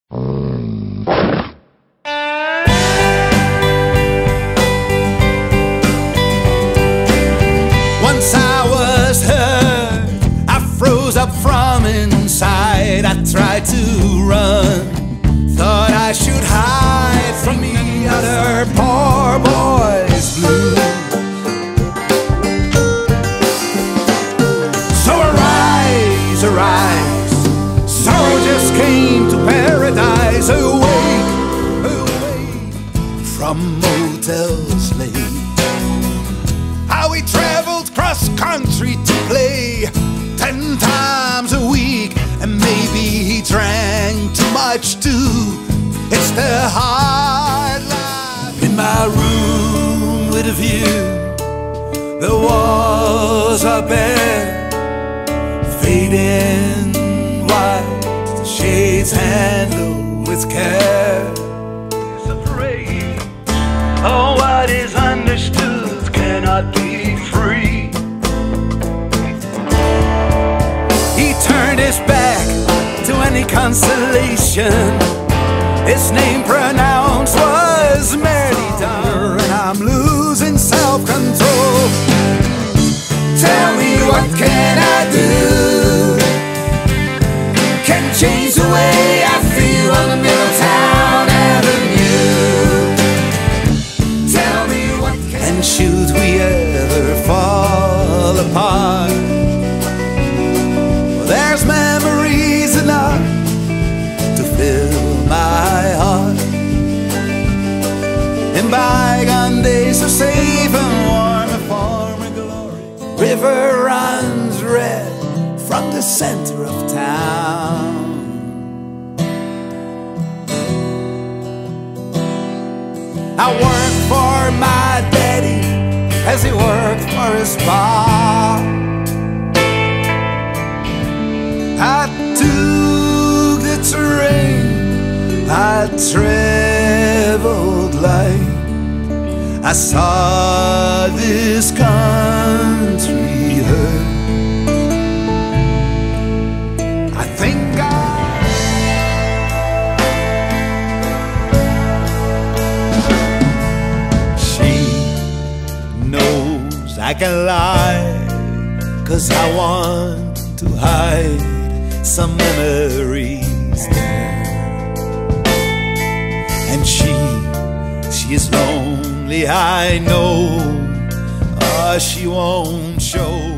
Once I was hurt, I froze up from inside. I tried to run, thought I should hide from the other poor boys' blues. So arise, arise, sorrow just came to paradise. Awake, awake from motels late. How we traveled cross country to play 10 times a week, and maybe he drank too much too. It's the hard life. In my room with a view, the walls are bare, fading white, the shades handle with care. He's afraid, oh, what is understood cannot be free. He turned his back to any consolation. His name pronounced was merely done, and I'm losing self-control. Tell me, what can I do? Can change the way I feel on the Middletown Avenue. Tell me, what can and should we ever fall apart, well, there's memories enough to fill my heart. In bygone days so safe and warm, a former glory, river runs red from the center of town. I worked for my daddy as he worked for his pa. I took the train, I traveled light. I saw this country hurt. I think I can lie, 'cause I want to hide some memories there. And she is lonely, I know. She won't show